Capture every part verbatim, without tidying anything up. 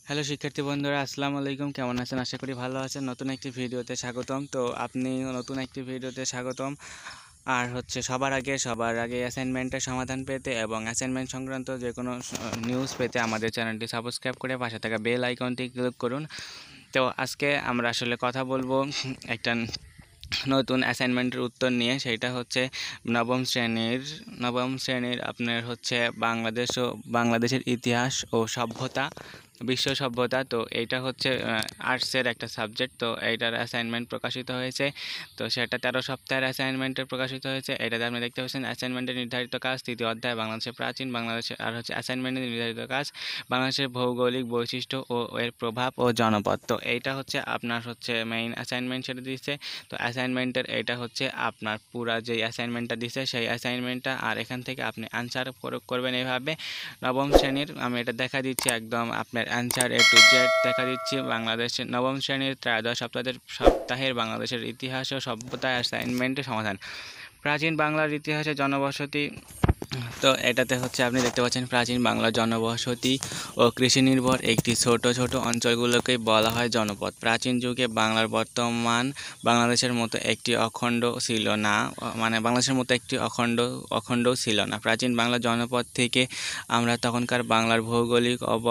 Hello শিক্ষার্থী বন্ধুরা, আসসালামু আলাইকুম। কেমন আছেন? আশা করি ভালো আছেন। নতুন একটি ভিডিওতে স্বাগতম। তো আপনি নতুন একটি ভিডিওতে স্বাগতম। আর হচ্ছে সবার আগে সবার আগে অ্যাসাইনমেন্টের সমাধান পেতে এবং অ্যাসাইনমেন্ট সংক্রান্ত যে কোনো নিউজ পেতে আমাদের চ্যানেলটি সাবস্ক্রাইব করে পাশে থাকা বেল আইকনটি ক্লিক করুন। তো আজকে আমরা আসলে কথা বলবো একটা নতুন অ্যাসাইনমেন্টের উত্তর নিয়ে। সেইটা হচ্ছে নবম শ্রেণীর নবম শ্রেণীর আপনার হচ্ছে বাংলাদেশ ও বাংলাদেশের ইতিহাস ও সভ্যতা, বিশ্ব সভ্যতা। তো এইটা হচ্ছে আর্টসের একটা সাবজেক্ট। তো এইটার অ্যাসাইনমেন্ট প্রকাশিত হয়েছে। তো সেটা তেরো সপ্তাহের অ্যাসাইনমেন্টের প্রকাশিত হয়েছে। এটাতে আপনি দেখতে পাচ্ছেন অ্যাসাইনমেন্টের নির্ধারিত কাজ, তৃতীয় অধ্যায় বাংলাদেশের প্রাচীন বাংলাদেশের। আর হচ্ছে অ্যাসাইনমেন্টের নির্ধারিত কাজ বাংলাদেশের ভৌগোলিক বৈশিষ্ট্য ও এর প্রভাব ও জনপদ। তো এইটা হচ্ছে আপনার হচ্ছে মেইন অ্যাসাইনমেন্ট, সেটা দিচ্ছে। তো অ্যাসাইনমেন্টের এটা হচ্ছে আপনার পুরা যে অ্যাসাইনমেন্টটা দিছে সেই অ্যাসাইনমেন্টটা। আর এখান থেকে আপনি আনসার প্রয়োগ করবেন এইভাবে। নবম শ্রেণীর আমি এটা দেখা দিচ্ছি, একদম আপনার অ্যান্সার এ টু জেড দেখা দিচ্ছি। বাংলাদেশের নবম শ্রেণীর ত্রয়োদশ সপ্তাহের সপ্তাহের বাংলাদেশের ইতিহাস ও সভ্যতা অ্যাসাইনমেন্টের সমাধান। প্রাচীন বাংলার ইতিহাসে জনবসতি। তো এটাতে হচ্ছে আপনি দেখতে পাচ্ছেন প্রাচীন বাংলার জনবসতি ও কৃষি নির্ভর একটি ছোট ছোট অঞ্চলগুলোকেই বলা হয় জনপদ। প্রাচীন যুগে বাংলার বর্তমান বাংলাদেশের মতো একটি অখণ্ড ছিল না, মানে বাংলাদেশের মতো একটি অখণ্ড অখণ্ডও ছিল না। প্রাচীন বাংলার জনপদ থেকে আমরা তখনকার বাংলার ভৌগোলিক অব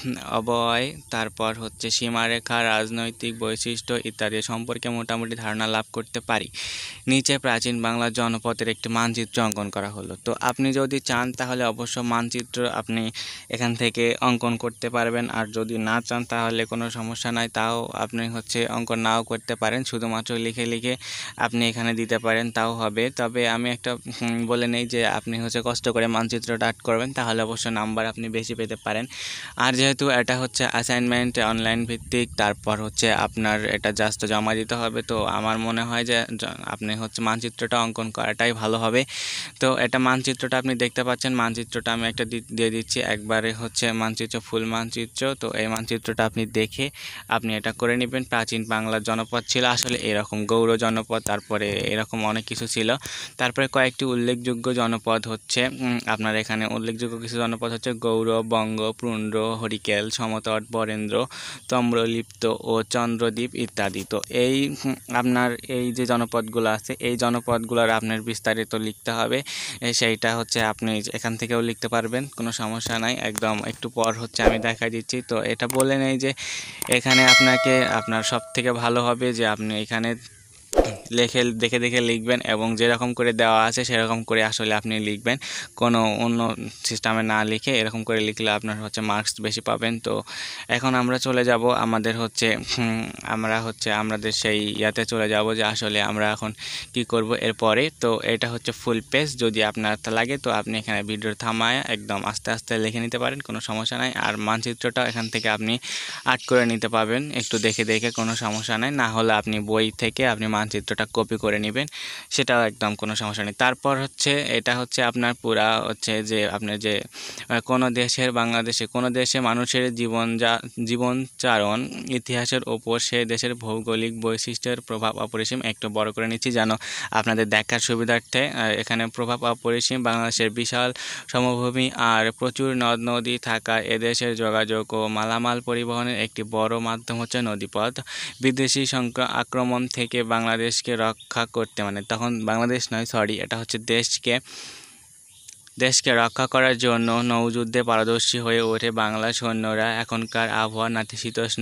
অবয়, তারপর হচ্ছে সীমারেখা, রাজনৈতিক বৈশিষ্ট্য ইত্যাদি সম্পর্কে মোটামুটি ধারণা লাভ করতে পারি। নিচে প্রাচীন বাংলার জনপদের একটি মানচিত্র অঙ্কন করা হলো। তো আপনি যদি চান তাহলে অবশ্য মানচিত্র আপনি এখান থেকে অঙ্কন করতে পারবেন, আর যদি না চান তাহলে কোনো সমস্যা নাই, তাও আপনি হচ্ছে অঙ্কন নাও করতে পারেন, শুধুমাত্র লিখে লিখে আপনি এখানে দিতে পারেন, তাও হবে। তবে আমি একটা বলে নেই যে আপনি হচ্ছে কষ্ট করে মানচিত্রটা আর্ট করবেন, তাহলে অবশ্য নাম্বার আপনি বেশি পেতে পারেন। আর যেহেতু এটা হচ্ছে অ্যাসাইনমেন্ট অনলাইন ভিত্তিক, তারপর হচ্ছে আপনার এটা জাস্ট জমা দিতে হবে, তো আমার মনে হয় যে আপনি হচ্ছে মানচিত্রটা অঙ্কন করাটাই ভালো হবে। তো এটা মানচিত্রটা আপনি দেখতে পাচ্ছেন, মানচিত্রটা আমি একটা দিয়ে দিচ্ছি একবারে হচ্ছে মানচিত্র, ফুল মানচিত্র। তো এই মানচিত্রটা আপনি দেখে আপনি এটা করে নেবেন। প্রাচীন বাংলার জনপদ ছিল আসলে এরকম গৌড় জনপদ, তারপরে এরকম অনেক কিছু ছিল। তারপরে কয়েকটি উল্লেখযোগ্য জনপদ হচ্ছে আপনার এখানে উল্লেখযোগ্য কিছু জনপদ হচ্ছে গৌড়, বঙ্গ, পুণ্ড, হরিকেল, সমতট, বরেন্দ্র, তাম্রলিপ্ত ও চন্দ্রদ্বীপ ইত্যাদি। তো এই আপনার এই যে জনপদগুলো আছে এই জনপদগুলোর আপনার বিস্তারিত লিখতে হবে। সেইটা হচ্ছে আপনি এখান থেকেও লিখতে পারবেন, কোনো সমস্যা নাই। একদম একটু পর হচ্ছে আমি দেখা দিচ্ছি। তো এটা বলে নেই যে এখানে আপনাকে আপনার সব থেকে ভালো হবে যে আপনি এখানে লেখে দেখে দেখে লিখবেন এবং যেরকম করে দেওয়া আছে সেরকম করে আসলে আপনি লিখবেন, কোনো অন্য সিস্টেমে না লিখে এরকম করে লিখলে আপনার হচ্ছে মার্কস বেশি পাবেন। তো এখন আমরা চলে যাব আমাদের হচ্ছে আমরা হচ্ছে আমাদের সেই ইয়াতে চলে যাব যে আসলে আমরা এখন কি করব এরপরে। তো এটা হচ্ছে ফুল পেজ, যদি আপনার লাগে তো আপনি এখানে ভিডিও থামায় একদম আস্তে আস্তে লিখে নিতে পারেন, কোনো সমস্যা নাই। আর মানচিত্রটা এখান থেকে আপনি আর্ট করে নিতে পারবেন একটু দেখে দেখে, কোনো সমস্যা নাই। না হলে আপনি বই থেকে আপনি মানচিত্রটা কপি করে নেবেন, সেটাও একদম কোনো সমস্যা নেই। তারপর হচ্ছে এটা হচ্ছে আপনার পুরা হচ্ছে যে আপনার যে কোনো দেশের বাংলাদেশে কোনো দেশে মানুষের জীবন যা জীবনচারণ ইতিহাসের ওপর সে দেশের ভৌগোলিক বৈশিষ্ট্যের প্রভাব অপরিসীম। একটু বড় করে নিচ্ছি যেন আপনাদের দেখার সুবিধার্থে। এখানে প্রভাব অপরিসীম। বাংলাদেশের বিশাল সমভূমি আর প্রচুর নদ নদী থাকা এদেশের যোগাযোগ ও মালামাল পরিবহনের একটি বড় মাধ্যম হচ্ছে নদীপথ। বিদেশি আক্রমণ থেকে বাংলাদেশকে রক্ষা করতে, মানে তখন বাংলাদেশ নয় সরি এটা হচ্ছে দেশকে দেশকে রক্ষা করার জন্য নৌযুদ্ধে পারদর্শী হয়ে ওঠে বাংলা সৈন্যরা। এখনকার আবহাওয়া নাতিশীতোষ্ণ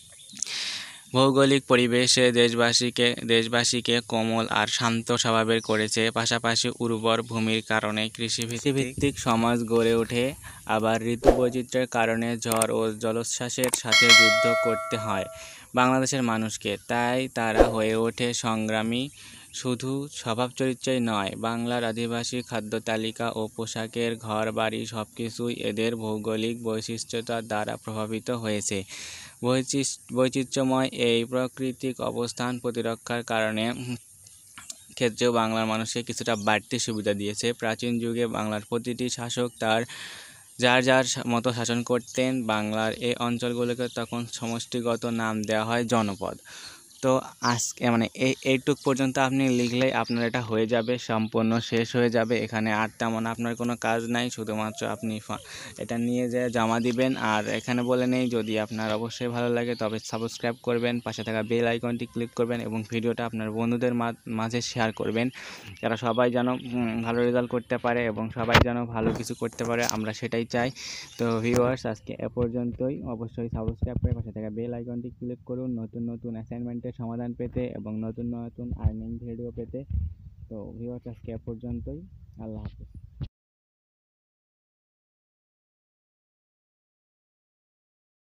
ভৌগোলিক পরিবেশে দেশবাসীকে দেশবাসীকে কোমল আর শান্ত স্বভাবের করেছে। পাশাপাশি উর্বর ভূমির কারণে কৃষিভিত্তিক সমাজ গড়ে ওঠে। আবার ঋতু বৈচিত্র্যের কারণে ঝড় ও জলোচ্ছ্বাসের সাথে যুদ্ধ করতে হয় বাংলাদেশের মানুষকে, তাই তারা হয়ে ওঠে সংগ্রামী। শুধু স্বভাব চরিত্রই নয়, বাংলার আদিবাসী খাদ্য তালিকা ও পোশাকের ঘর বাড়ি সবকিছুই এদের ভৌগোলিক বৈশিষ্ট্যতার দ্বারা প্রভাবিত হয়েছে। বৈচিত্র্যময় এই প্রাকৃতিক অবস্থান প্রতিরক্ষার কারণে ক্ষেত্রেও বাংলার মানুষকে কিছুটা বাড়তি সুবিধা দিয়েছে। প্রাচীন যুগে বাংলার প্রতিটি শাসক তার যার যার মতো শাসন করতেন। বাংলার এই অঞ্চলগুলোকে তখন সমষ্টিগত নাম দেওয়া হয় জনপদ। তো আজকে মানে এই এইটুক পর্যন্ত আপনি লিখলেই আপনার এটা হয়ে যাবে, সম্পূর্ণ শেষ হয়ে যাবে। এখানে আর তেমন আপনার কোনো কাজ নাই, শুধুমাত্র আপনি এটা নিয়ে যেয়ে জমা দিবেন। আর এখানে বলে নেই, যদি আপনার অবশ্যই ভালো লাগে তবে সাবস্ক্রাইব করবেন, পাশে থাকা বেল আইকনটি ক্লিক করবেন এবং ভিডিওটা আপনার বন্ধুদের মাঝে শেয়ার করবেন, যারা সবাই যেন ভালো রেজাল্ট করতে পারে এবং সবাই যেন ভালো কিছু করতে পারে, আমরা সেটাই চাই। তো ভিউয়ার্স, আজকে এ পর্যন্তই। অবশ্যই সাবস্ক্রাইব করে পাশে থাকা বেল আইকনটি ক্লিক করুন নতুন নতুন অ্যাসাইনমেন্টের সমাধান পেতে এবং নতুন নতুন আর্নিং ভিডিও পেতে। তো ভিউয়ার্স, আজকে এ পর্যন্তই। আল্লাহ হাফেজ।